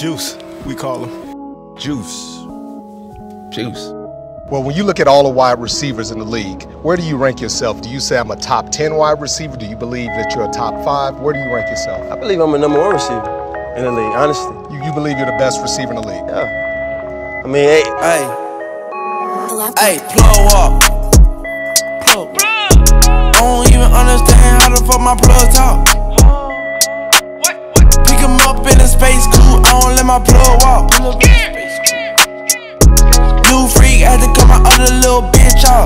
Juice, we call him. Juice. Well, when you look at all the wide receivers in the league, where do you rank yourself? Do you say I'm a top 10 wide receiver? Do you believe that you're a top 5? Where do you rank yourself? I believe I'm a #1 receiver in the league, honestly. You believe you're the best receiver in the league? Yeah. I mean, hey, plug up. I don't even understand how the fuck my plug talk. Pick him up in a space coupe, I don't let my plug walk. New freak, had to cut my other little bitch off.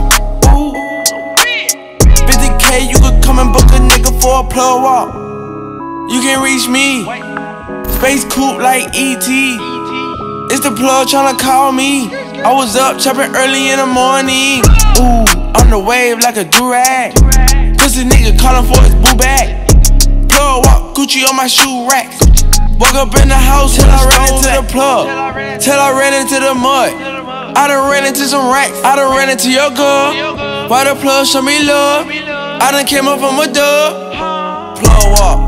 50K, you could come and book a nigga for a plug walk. You can reach me, space coupe like ET. It's the plug tryna call me. I was up chopping early in the morning. Ooh, on the wave like a do-rag. Pussy nigga calling for his boo bag. Plug walk, Gucci on my shoe racks. Woke up in the house till I ran into the plug. Till I ran into the mud. I done ran into some racks. I done ran into your girl. Why the plug show me love? I done came up from a dub. Plug walk.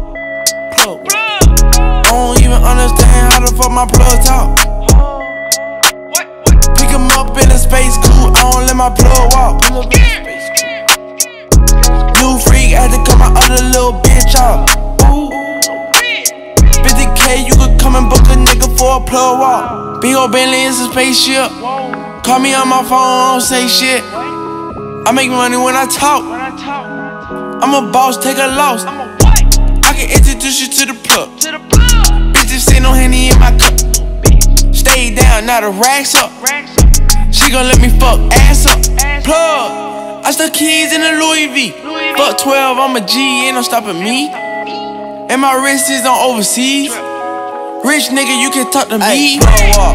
I don't even understand how the fuck my plug talk. Pick him up in a space coupe, I don't let my plug walk. New freak, had to cut my other little bitch off. 50K, you could come and book a nigga for a plug walk. Big ol' Bentley, it's a spaceship. Call me on my phone, I don't say shit. I make money when I talk. I'm a boss, take a loss. I can introduce you to the plug. Bitches say no Henny in my cup. Stay down, now the racks up. She gon' let me fuck ass up. Plug, I stuck keys in the Louis V. Fuck 12, I'm a G, ain't no stopping me. And my wrist is on overseas. Rich nigga, you can talk to me. Plug up.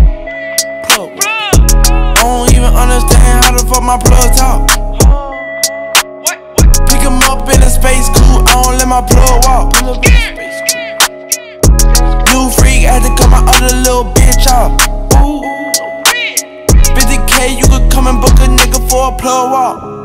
I don't even understand how the fuck my plug talk. Pick him up in a space coupe, I don't let my plug walk. New freak, had to cut my other little bitch off. 50K, you could come and book a nigga for a plug walk.